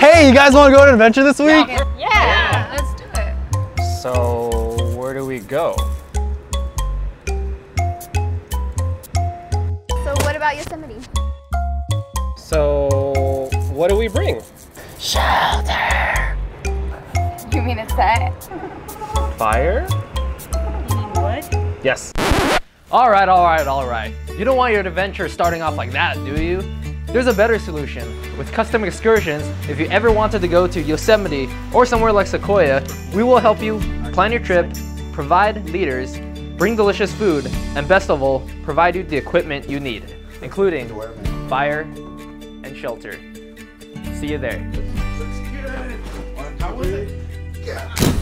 Hey, you guys want to go on an adventure this week? Yeah, let's do it. So, where do we go? So what about Yosemite? So, what do we bring? Shelter. You mean a set? Fire? What? Yes. All right. You don't want your adventure starting off like that, do you? There's a better solution. With custom excursions, if you ever wanted to go to Yosemite or somewhere like Sequoia, we will help you plan your trip, provide leaders, bring delicious food, and best of all, provide you the equipment you need, including fire and shelter. See you there. Let's get it. How was it? Yeah.